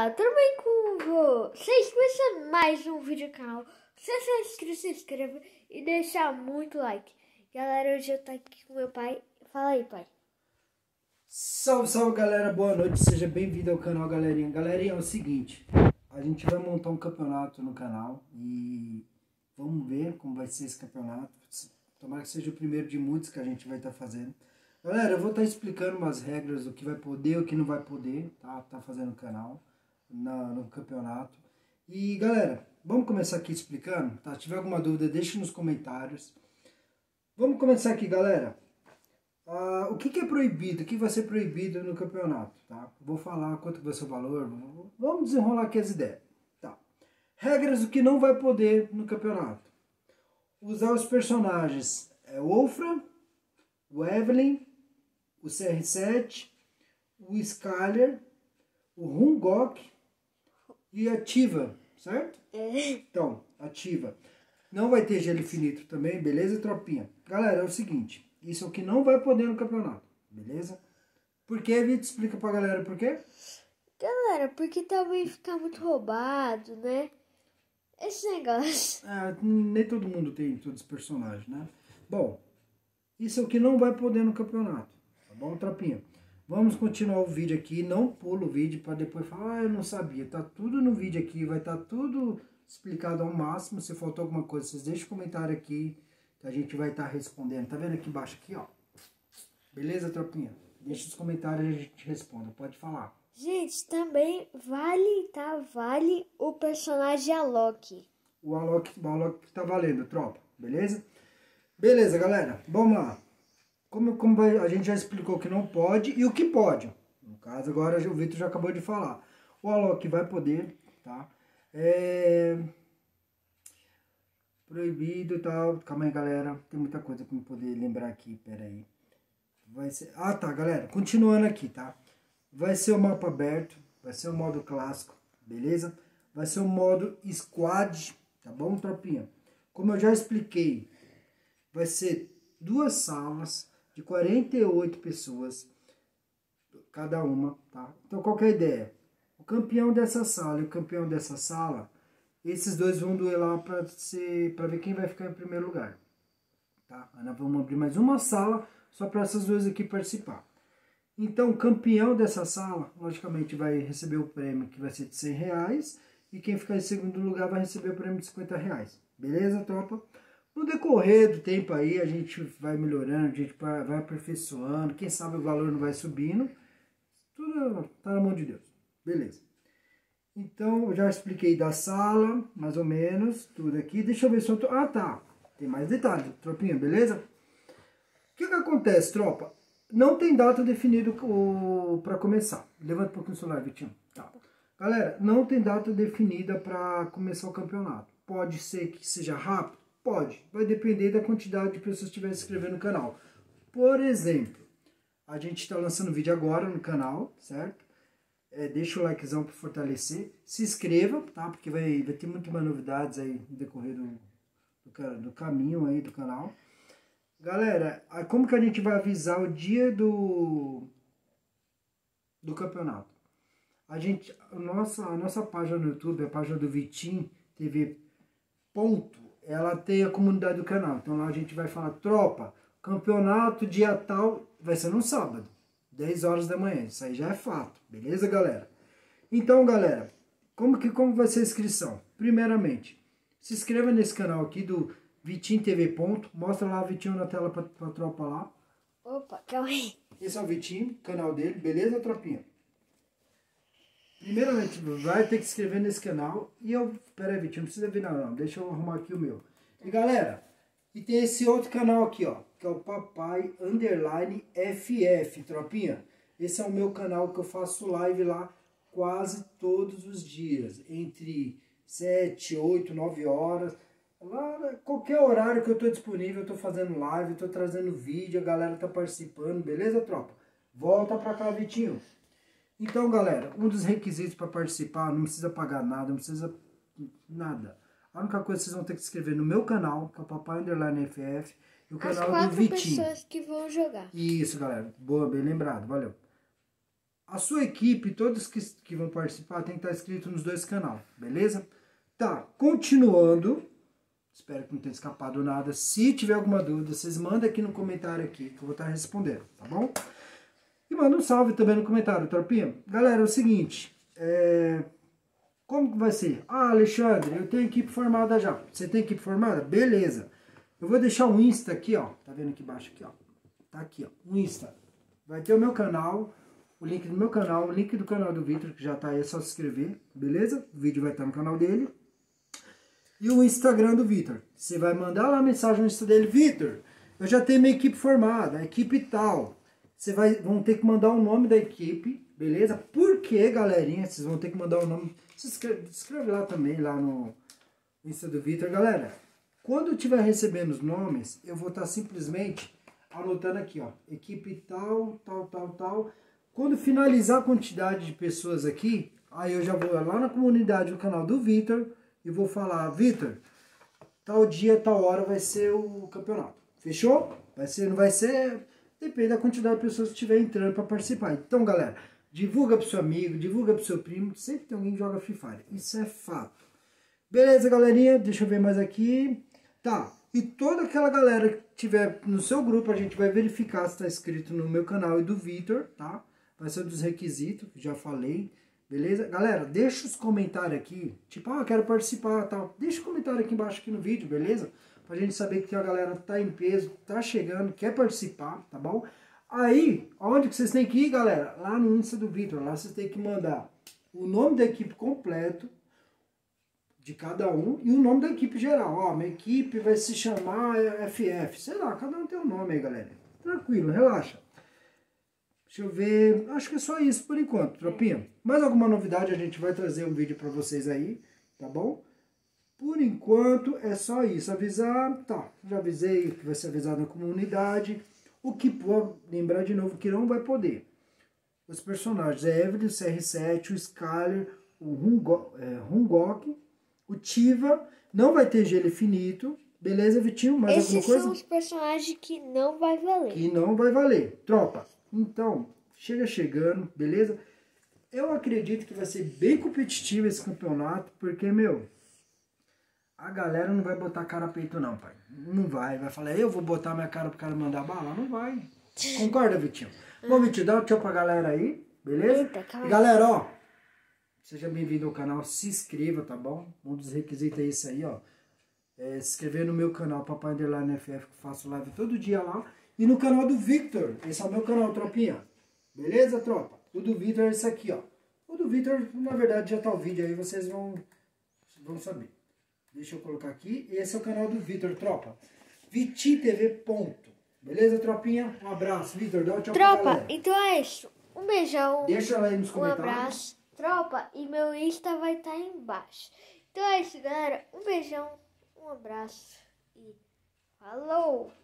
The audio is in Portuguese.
galera, tudo bem com vocês? Começando mais um vídeo no canal. Se você é inscrito, se inscreva e deixa muito like. Galera, hoje eu tô aqui com meu pai. Fala aí, pai. Salve, salve, galera, boa noite, seja bem-vindo ao canal, galerinha. Galerinha, é o seguinte, a gente vai montar um campeonato no canal e vamos ver como vai ser esse campeonato. Tomara que seja o primeiro de muitos que a gente vai estar fazendo. Galera, eu vou estar explicando umas regras, o que vai poder, o que não vai poder, tá fazendo no canal, no campeonato. E, galera, vamos começar aqui explicando, tá? Se tiver alguma dúvida, deixe nos comentários. Vamos começar aqui, galera. O que é proibido, o que vai ser proibido no campeonato, tá? Vou falar quanto vai ser o valor, vamos desenrolar aqui as ideias, tá? Regras do que não vai poder no campeonato. Usar os personagens, o Wolfram, o Evelyn, o CR7, o Skyler, o Hungok e a Tiva, certo? Então, a Tiva. Não vai ter gelo infinito também, beleza, tropinha? Galera, é o seguinte, isso é o que não vai poder no campeonato, beleza? Por que, Vitor? Explica pra galera por quê? Galera, porque também fica muito roubado, né? Esse negócio. Nem todo mundo tem todos os personagens, né? Bom, isso é o que não vai poder no campeonato, tá bom, tropinha? Vamos continuar o vídeo aqui, não pula o vídeo para depois falar, eu não sabia. Tá tudo no vídeo aqui, vai estar tudo explicado ao máximo. Se faltou alguma coisa, vocês deixem um comentário aqui, que a gente vai estar respondendo. Tá vendo aqui embaixo aqui, ó? Beleza, tropinha? Deixa os comentários e a gente responde, pode falar. Gente, também vale, tá? Vale o personagem Alok. O Alok tá valendo, tropa, beleza? Beleza, galera, vamos lá. A gente já explicou o que não pode e o que pode. No caso, agora o Vitor já acabou de falar. O Alok vai poder, tá? Proibido e tal. Calma aí, galera. Tem muita coisa pra eu poder lembrar aqui, pera aí. Vai ser... tá, galera. Continuando aqui, tá? Vai ser o mapa aberto. Vai ser o modo clássico, beleza? Vai ser o modo squad, tá bom, tropinha? Como eu já expliquei, vai ser 2 salas de 48 pessoas, cada uma, tá? Então, qual que é a ideia? O campeão dessa sala e o campeão dessa sala, esses dois vão duelar para ver quem vai ficar em primeiro lugar, tá? Nós vamos abrir mais uma sala só para essas duas aqui participar. Então, o campeão dessa sala, logicamente, vai receber o prêmio que vai ser de R$100 e quem ficar em segundo lugar vai receber o prêmio de R$50. Beleza, tropa? No decorrer do tempo aí, a gente vai melhorando, a gente vai aperfeiçoando, quem sabe o valor não vai subindo. Tudo tá na mão de Deus. Beleza. Então, eu já expliquei da sala, mais ou menos, tudo aqui. Deixa eu ver se eu tô... tá. Tem mais detalhes, tropinha, beleza? O que acontece, tropa? Não tem data definida para começar. Levanta um pouquinho o celular, Vitinho. Tá. Galera, não tem data definida para começar o campeonato. Pode ser que seja rápido? Pode, vai depender da quantidade de pessoas que estiverem se inscrevendo no canal. Por exemplo, a gente está lançando vídeo agora no canal, certo? Deixa o likezão para fortalecer. Se inscreva, tá? Porque vai ter muito mais novidades aí no decorrer do caminho aí do canal. Galera, como que a gente vai avisar o dia do campeonato? A nossa página no YouTube, a página do Vitinho TV ela tem a comunidade do canal. Então lá a gente vai falar, tropa, campeonato dia tal, vai ser no sábado, 10 horas da manhã. Isso aí já é fato, beleza, galera? Então, galera, como vai ser a inscrição? Primeiramente, se inscreva nesse canal aqui do Vitinho TV. Mostra lá o Vitinho na tela pra tropa lá. Opa, calma aí. Esse é o Vitinho, canal dele, beleza, tropinha? Primeiramente, vai ter que se inscrever nesse canal. E pera aí, Vitinho, não precisa vir não. Deixa eu arrumar aqui o meu. E galera, e tem esse outro canal aqui, ó. Que é o Papai Underline FF, tropinha. Esse é o meu canal que eu faço live lá quase todos os dias. Entre 7, 8, 9 horas. Lá, qualquer horário que eu tô disponível, eu tô fazendo live, eu tô trazendo vídeo, a galera tá participando, beleza, tropa? Volta pra cá, Vitinho. Então, galera, um dos requisitos para participar, não precisa pagar nada, não precisa nada. A única coisa que vocês vão ter que se inscrever no meu canal, que é o Papai Underline FF, e o canal do Vitinho. As 4 pessoas que vão jogar. Isso, galera. Boa, bem lembrado, valeu. A sua equipe, todos que vão participar, tem que estar inscrito nos dois canais, beleza? Tá, continuando. Espero que não tenha escapado nada. Se tiver alguma dúvida, vocês mandam aqui no comentário aqui, que eu vou estar respondendo, tá bom? E manda um salve também no comentário, tropinha. Galera, é o seguinte, como que vai ser? Ah, Alexandre, eu tenho equipe formada já. Você tem equipe formada? Beleza. Eu vou deixar o Insta aqui, ó. Tá vendo aqui embaixo aqui, ó? Tá aqui, ó. O Insta. Vai ter o meu canal, o link do meu canal, o link do canal do Vitor, que já tá aí, é só se inscrever, beleza? O vídeo vai estar no canal dele. E o Instagram do Vitor. Você vai mandar lá a mensagem no Insta dele, Vitor, eu já tenho minha equipe formada, a equipe tal. Vão ter que mandar o nome da equipe, beleza? Por que, galerinha? Vocês vão ter que mandar o nome. Se inscreve lá também, lá no Insta do Vitor. Galera, quando eu estiver recebendo os nomes, eu vou estar simplesmente anotando aqui, ó. Equipe tal, tal, tal, tal. Quando finalizar a quantidade de pessoas aqui, aí eu já vou lá na comunidade do canal do Vitor e vou falar, Vitor, tal dia, tal hora vai ser o campeonato. Fechou? Vai ser, não vai ser... Depende da quantidade de pessoas que estiver entrando para participar. Então, galera, divulga pro seu amigo, divulga pro seu primo. Sempre tem alguém que joga Free Fire. Isso é fato. Beleza, galerinha? Deixa eu ver mais aqui. Tá. E toda aquela galera que tiver no seu grupo, a gente vai verificar se está inscrito no meu canal e do Vitor, tá? Vai ser um dos requisitos, que já falei. Beleza? Galera, deixa os comentários aqui. Tipo, eu quero participar, tal. Deixa o comentário aqui embaixo aqui no vídeo, beleza? Pra gente saber que a galera tá em peso, tá chegando, quer participar, tá bom? Aí, onde que vocês têm que ir, galera? Lá no Insta do Vitor, lá vocês têm que mandar o nome da equipe completo, de cada um, e o nome da equipe geral. Ó, minha equipe vai se chamar FF, sei lá, cada um tem um nome aí, galera. Tranquilo, relaxa. Deixa eu ver, acho que é só isso por enquanto, tropinha. Mais alguma novidade a gente vai trazer um vídeo pra vocês aí, tá bom? Por enquanto é só isso, avisar, tá, já avisei que vai ser avisado na comunidade. O que vou lembrar de novo que não vai poder. Os personagens é Evelyn, o CR7, o Skyler, o Hungok, o Tiva, não vai ter gelo infinito, beleza, Vitinho? Mais alguma coisa? Esses são os personagens que não vai valer. Que não vai valer, tropa. Então, chegando, beleza? Eu acredito que vai ser bem competitivo esse campeonato, porque, meu... A galera não vai botar cara a peito não, pai. Não vai. Vai falar, eu vou botar minha cara pro cara mandar bala? Não vai. Concorda, Vitinho? Bom, Vitinho, dá um tchau pra galera aí, beleza? Eita, e galera, ó, seja bem-vindo ao canal, se inscreva, tá bom? Um dos requisitos é esse aí, ó. Se inscrever no meu canal, Papai Underline FF, que eu faço live todo dia lá. E no canal do Victor. Esse é o meu canal, tropinha. Beleza, tropa? O do Victor é esse aqui, ó. O do Victor, na verdade, já tá o vídeo aí, vocês vão saber. Deixa eu colocar aqui. Esse é o canal do Vitor, tropa. VitiTV. Beleza, tropinha? Um abraço, Vitor. Dá um tchau pra galera. Tropa, então é isso. Um beijão. Deixa ela aí nos Um comentários. abraço. Tropa, e meu Insta vai estar aí embaixo. Então é isso, galera. Um beijão, um abraço e falou!